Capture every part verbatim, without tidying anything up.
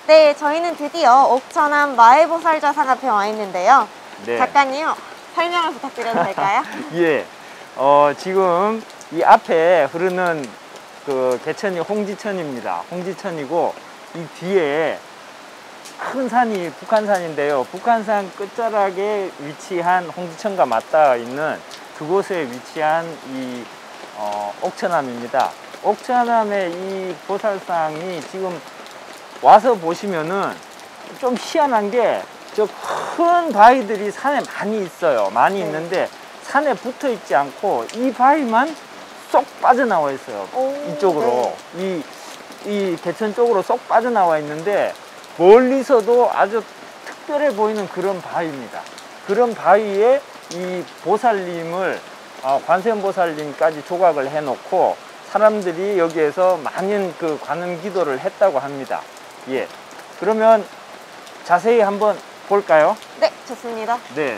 네, 저희는 드디어 옥천암 마을보살자상 앞에 와 있는데요. 네. 잠깐요, 설명을 부탁드려도 될까요? 예. 어, 지금 이 앞에 흐르는 그 개천이 홍지천입니다. 홍지천이고, 이 뒤에 큰 산이 북한산인데요. 북한산 끝자락에 위치한 홍지천과 맞닿아 있는 그곳에 위치한 이 어, 옥천암입니다. 옥천암의 이 보살상이 지금 와서 보시면은 좀 희한한 게 저 큰 바위들이 산에 많이 있어요. 많이 네. 있는데 산에 붙어 있지 않고 이 바위만 쏙 빠져나와 있어요. 오, 이쪽으로. 네. 이, 이 개천 쪽으로 쏙 빠져나와 있는데 멀리서도 아주 특별해 보이는 그런 바위입니다. 그런 바위에 이 보살님을 어, 관세음보살님까지 조각을 해 놓고 사람들이 여기에서 많은 그 관음 기도를 했다고 합니다. 예. 그러면 자세히 한번 볼까요? 네, 좋습니다. 네.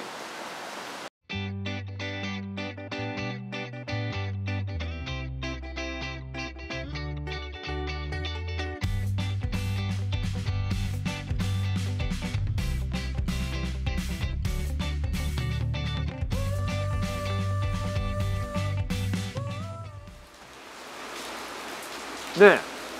네,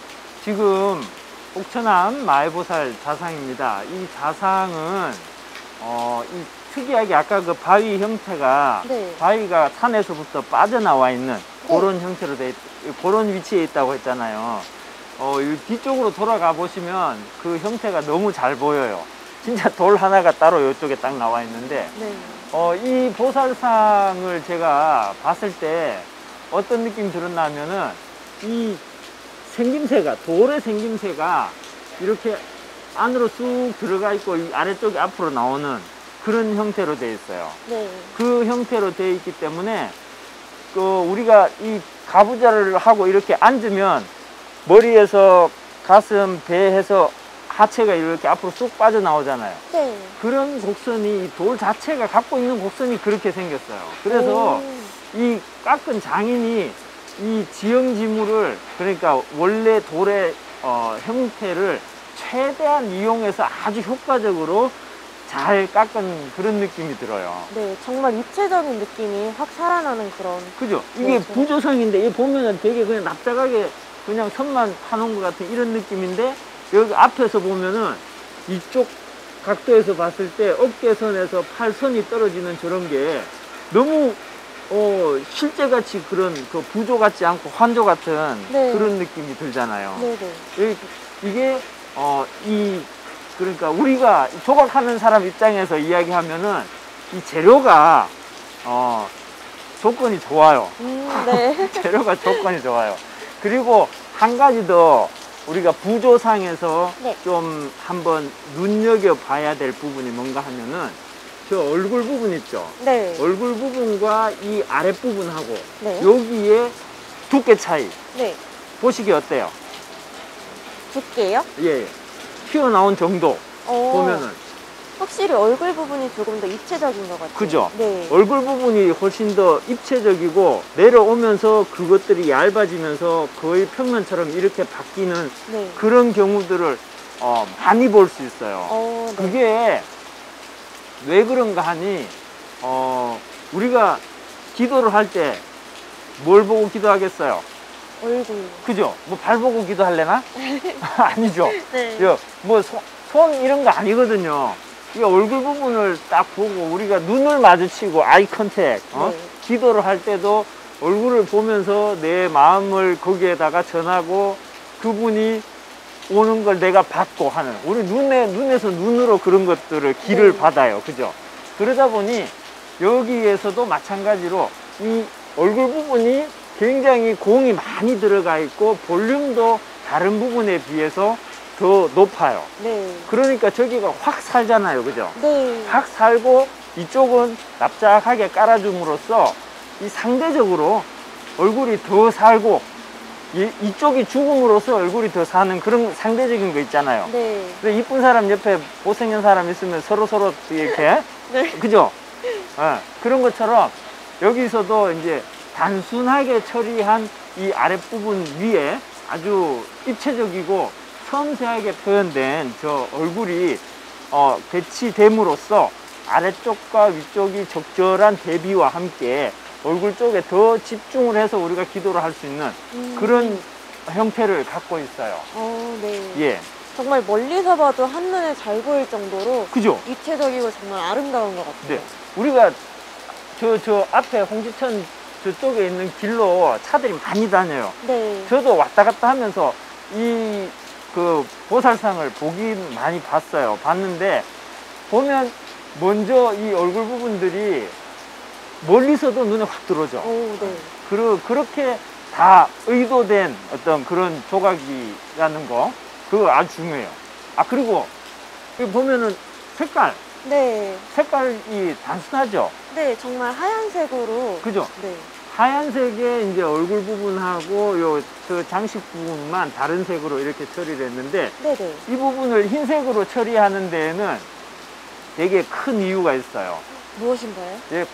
지금 옥천암 마을보살 자상입니다. 이 자상은 어, 이 특이하게 아까 그 바위 형태가 네. 바위가 산에서부터 빠져나와 있는 네. 그런 형태로 돼 있, 그런 위치에 있다고 했잖아요. 어, 이 뒤쪽으로 돌아가 보시면 그 형태가 너무 잘 보여요. 진짜 돌 하나가 따로 이쪽에 딱 나와 있는데 네. 어, 이 보살상을 제가 봤을 때 어떤 느낌이 들었냐면은 이 생김새가, 돌의 생김새가 이렇게 안으로 쑥 들어가 있고 이 아래쪽이 앞으로 나오는 그런 형태로 되어 있어요. 네. 그 형태로 되어 있기 때문에 그 우리가 이 가부좌를 하고 이렇게 앉으면 머리에서 가슴, 배에서 하체가 이렇게 앞으로 쑥 빠져나오잖아요. 네. 그런 곡선이 돌 자체가 갖고 있는 곡선이 그렇게 생겼어요. 그래서 오. 이 깎은 장인이 이 지형지물을, 그러니까 원래 돌의 어, 형태를 최대한 이용해서 아주 효과적으로 잘 깎은 그런 느낌이 들어요. 네, 정말 입체적인 느낌이 확 살아나는 그런. 그죠? 이게 네, 부조성인데, 이 보면은 되게 그냥 납작하게 그냥 선만 파놓은 것 같은 이런 느낌인데, 여기 앞에서 보면은 이쪽 각도에서 봤을 때 어깨선에서 팔선이 떨어지는 저런 게 너무 어, 실제같이 그런 그 부조 같지 않고 환조 같은 네. 그런 느낌이 들잖아요. 네네. 이게, 어, 이, 그러니까 우리가 조각하는 사람 입장에서 이야기하면은 이 재료가, 어, 조건이 좋아요. 음, 네. 재료가 조건이 좋아요. 그리고 한 가지 더 우리가 부조상에서 네. 좀 한번 눈여겨봐야 될 부분이 뭔가 하면은 저 얼굴 부분 있죠? 네. 얼굴 부분과 이 아랫부분하고 네. 여기에 두께 차이 네. 보시기 어때요? 두께요? 예, 튀어나온 정도 어, 보면은 확실히 얼굴 부분이 조금 더 입체적인 것 같아요. 그죠? 네. 얼굴 부분이 훨씬 더 입체적이고 내려오면서 그것들이 얇아지면서 거의 평면처럼 이렇게 바뀌는 네. 그런 경우들을 어, 많이 볼 수 있어요. 어, 네. 그게 왜 그런가 하니 어, 우리가 기도를 할 때 뭘 보고 기도하겠어요? 얼굴. 그죠? 뭐 발 보고 기도할래나? 아니죠. 네. 뭐 손 이런 거 아니거든요. 이 얼굴 부분을 딱 보고 우리가 눈을 마주치고 아이 컨택, 어? 네. 기도를 할 때도 얼굴을 보면서 내 마음을 거기에다가 전하고 그분이 오는 걸 내가 받고 하는, 우리 눈에, 눈에서 눈으로 그런 것들을 길을 네. 받아요. 그죠? 그러다 보니 여기에서도 마찬가지로 이 얼굴 부분이 굉장히 공이 많이 들어가 있고 볼륨도 다른 부분에 비해서 더 높아요. 네. 그러니까 저기가 확 살잖아요. 그죠? 네. 확 살고 이쪽은 납작하게 깔아줌으로써 이 상대적으로 얼굴이 더 살고 이, 이쪽이 죽음으로써 얼굴이 더 사는 그런 상대적인 거 있잖아요. 네. 근데 이쁜 사람 옆에 못생긴 사람 있으면 서로서로 이렇게 네. 그죠? 어, 그런 것처럼 여기서도 이제 단순하게 처리한 이 아랫부분 위에 아주 입체적이고 섬세하게 표현된 저 얼굴이 어, 배치됨으로써 아래쪽과 위쪽이 적절한 대비와 함께 얼굴 쪽에 더 집중을 해서 우리가 기도를 할 수 있는 음. 그런 형태를 갖고 있어요. 어, 네. 예. 정말 멀리서 봐도 한눈에 잘 보일 정도로 그죠? 입체적이고 정말 아름다운 것 같아요. 네. 우리가 저, 저 앞에 홍지천 저쪽에 있는 길로 차들이 많이 다녀요. 네. 저도 왔다 갔다 하면서 이 그 보살상을 보긴 많이 봤어요. 봤는데 보면 먼저 이 얼굴 부분들이 멀리서도 눈에 확 들어오죠. 오, 네. 그러, 그렇게 다 의도된 어떤 그런 조각이라는 거, 그거 아주 중요해요. 아, 그리고 여기 보면은 색깔, 네. 색깔이 단순하죠. 네, 정말 하얀색으로. 그죠? 네. 하얀색의 이제 얼굴 부분하고 요 저 장식 부분만 다른 색으로 이렇게 처리를 했는데, 네네. 이 부분을 흰색으로 처리하는 데에는 되게 큰 이유가 있어요. 무엇인가요? 예,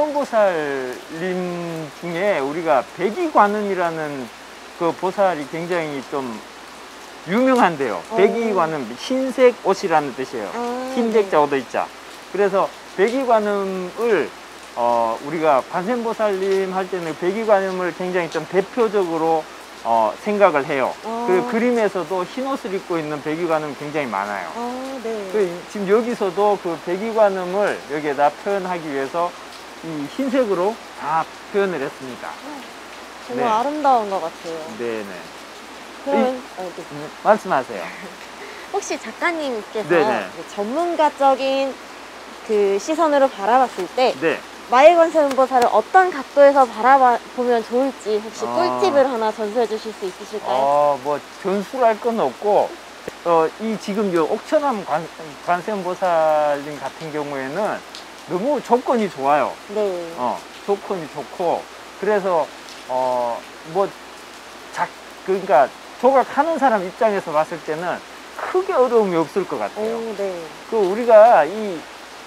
관세음보살님 중에 우리가 백이관음이라는 그 보살이 굉장히 좀 유명한데요. 오. 백이관음, 흰색 옷이라는 뜻이에요. 아, 흰백자 네. 오도있자. 그래서 백이관음을 어, 우리가 관세음보살님 할 때는 백이관음을 굉장히 좀 대표적으로 어, 생각을 해요. 아. 그 그림에서도 흰 옷을 입고 있는 백이관음 굉장히 많아요. 아, 네. 그 이- 지금 여기서도 그 백이관음을 여기에다 표현하기 위해서 이 흰색으로 다 표현을 했습니다. 정말 네. 아름다운 것 같아요. 네네. 그러면, 어, 네. 음, 말씀하세요. 혹시 작가님께서 네네. 전문가적인 그 시선으로 바라봤을 때 네. 마일관세음보살을 어떤 각도에서 바라보면 좋을지 혹시 아. 꿀팁을 하나 전수해 주실 수 있으실까요? 어, 뭐 전술할 건 없고, 어, 이 지금 요 옥천암 관, 관세음보살님 같은 경우에는 너무 조건이 좋아요. 네. 어, 조건이 좋고, 그래서 어, 뭐 작, 그러니까 조각하는 사람 입장에서 봤을 때는 크게 어려움이 없을 것 같아요. 오, 네. 그 우리가 이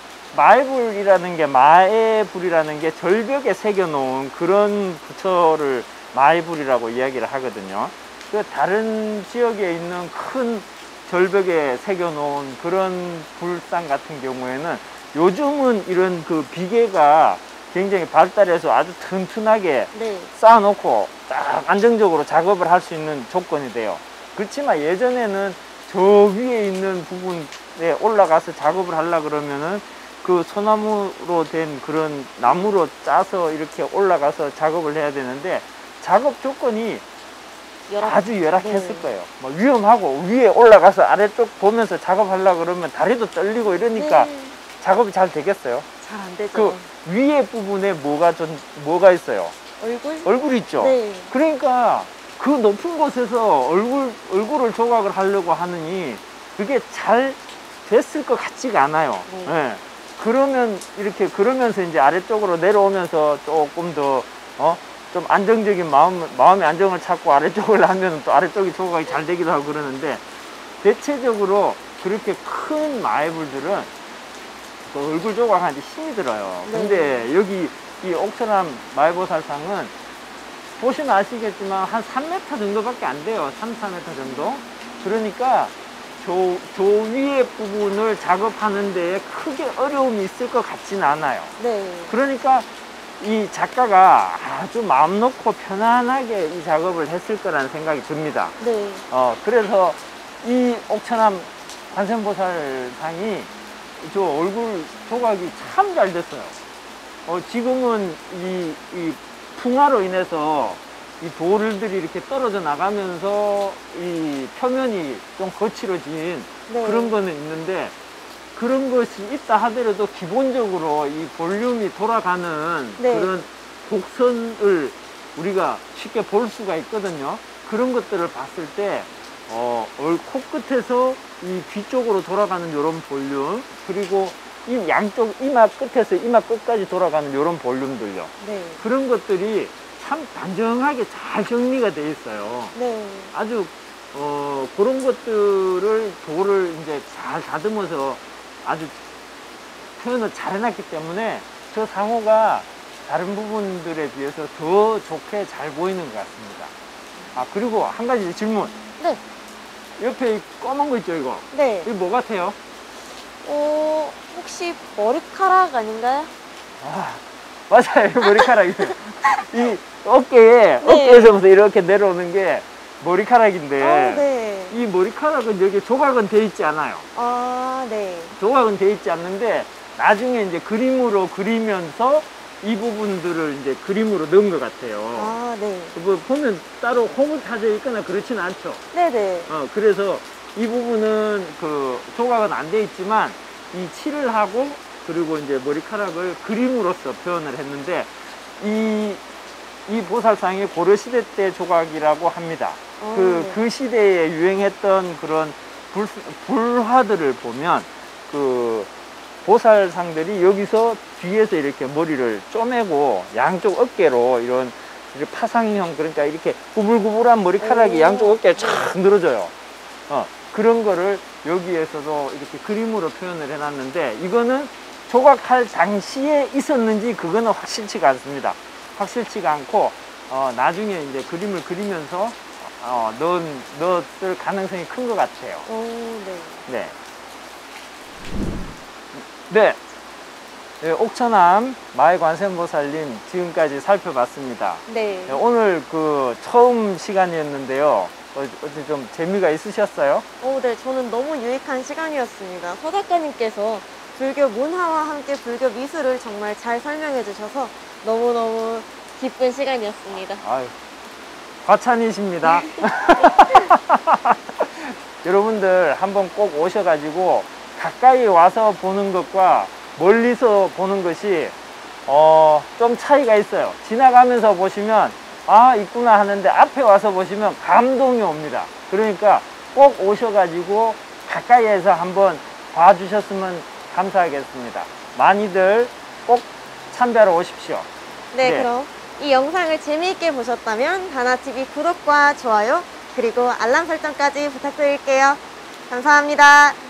마애불이라는 게, 마애불이라는 게 절벽에 새겨놓은 그런 부처를 마애불이라고 이야기를 하거든요. 그 다른 지역에 있는 큰 절벽에 새겨놓은 그런 불상 같은 경우에는 요즘은 이런 그 비계가 굉장히 발달해서 아주 튼튼하게 네. 쌓아놓고 딱 안정적으로 작업을 할 수 있는 조건이 돼요. 그렇지만 예전에는 저 위에 있는 부분에 올라가서 작업을 하려고 그러면은 그 소나무로 된 그런 나무로 짜서 이렇게 올라가서 작업을 해야 되는데 작업 조건이 열악- 아주 열악했을 네. 거예요. 뭐 위험하고 위에 올라가서 아래쪽 보면서 작업하려고 그러면 다리도 떨리고 이러니까 네. 작업이 잘 되겠어요. 잘 안 되죠. 그 위에 부분에 뭐가 좀 뭐가 있어요? 얼굴? 얼굴 있죠. 네. 그러니까 그 높은 곳에서 얼굴 얼굴을 조각을 하려고 하느니 그게 잘 됐을 것 같지가 않아요. 네. 예. 그러면 이렇게 그러면서 이제 아래쪽으로 내려오면서 조금 더 어? 좀 안정적인 마음, 마음의 안정을 찾고 아래쪽을 하면 또 아래쪽이 조각이 잘 되기도 하고 그러는데, 대체적으로 그렇게 큰 마애불들은 또 얼굴 조각하는데 힘이 들어요. 네. 근데 여기 이 옥천암 마애보살상은 보시면 아시겠지만 한 삼 미터 정도밖에 안 돼요. 삼, 사 미터 정도. 그러니까 저, 저 위에 부분을 작업하는 데에 크게 어려움이 있을 것 같지는 않아요. 네. 그러니까 이 작가가 아주 마음 놓고 편안하게 이 작업을 했을 거라는 생각이 듭니다. 네. 어, 그래서 이 옥천암 관세음보살상이 저 얼굴 조각이 참 잘 됐어요. 어, 지금은 이, 이 풍화로 인해서 이 돌들이 이렇게 떨어져 나가면서 이 표면이 좀 거칠어진 네. 그런 거는 있는데, 그런 것이 있다 하더라도 기본적으로 이 볼륨이 돌아가는 네. 그런 곡선을 우리가 쉽게 볼 수가 있거든요. 그런 것들을 봤을 때 어, 얼- 코끝에서 이 귀 쪽으로 돌아가는 이런 볼륨, 그리고 이 양쪽 이마 끝에서 이마 끝까지 돌아가는 이런 볼륨들요. 네. 그런 것들이 참 단정하게 잘 정리가 돼 있어요. 네. 아주 어, 그런 것들을 돌을 이제 잘 다듬어서 아주 표현을 잘 해놨기 때문에 저 상호가 다른 부분들에 비해서 더 좋게 잘 보이는 것 같습니다. 아, 그리고 한 가지 질문. 네. 옆에 이 검은 거 있죠, 이거? 네. 이거 뭐 같아요? 어, 혹시 머리카락 아닌가요? 아, 맞아요. 머리카락이에요. 이 어깨에, 네. 어깨에서부터 이렇게 내려오는 게 머리카락인데, 아, 네. 이 머리카락은 여기 조각은 돼 있지 않아요. 아, 네. 조각은 돼 있지 않는데, 나중에 이제 그림으로 그리면서 이 부분들을 이제 그림으로 넣은 것 같아요. 아, 네. 뭐 보면 따로 홈을 타져 있거나 그렇지는 않죠. 네네. 어, 그래서 이 부분은 그 조각은 안 돼 있지만 이 칠을 하고 그리고 이제 머리카락을 그림으로써 표현을 했는데 이, 이 보살상이 고려시대 때 조각이라고 합니다. 어, 그, 네. 그 시대에 유행했던 그런 불, 불화들을 보면 그 보살상들이 여기서 뒤에서 이렇게 머리를 쪼매고 양쪽 어깨로 이런 이렇게 파상형, 그러니까 이렇게 구불구불한 머리카락이 오. 양쪽 어깨에 촥 늘어져요. 어, 그런 거를 여기에서도 이렇게 그림으로 표현을 해놨는데, 이거는 조각할 당시에 있었는지 그거는 확실치가 않습니다. 확실치가 않고 어, 나중에 이제 그림을 그리면서 어, 넣은, 넣었을 가능성이 큰 것 같아요. 오, 네. 네. 네. 네, 옥천암 마의관세음보살님 지금까지 살펴봤습니다. 네. 네, 오늘 그 처음 시간이었는데요. 어, 어떻게 좀 재미가 있으셨어요? 오, 네. 저는 너무 유익한 시간이었습니다. 서 작가님께서 불교 문화와 함께 불교 미술을 정말 잘 설명해 주셔서 너무너무 기쁜 시간이었습니다. 아유, 과찬이십니다. 여러분들 한번 꼭 오셔가지고 가까이 와서 보는 것과 멀리서 보는 것이 어, 좀 차이가 있어요. 지나가면서 보시면 아, 있구나 하는데 앞에 와서 보시면 감동이 옵니다. 그러니까 꼭 오셔가지고 가까이에서 한번 봐주셨으면 감사하겠습니다. 많이들 꼭 참배하러 오십시오. 네, 네. 그럼 이 영상을 재미있게 보셨다면 다나티비 구독과 좋아요 그리고 알람 설정까지 부탁드릴게요. 감사합니다.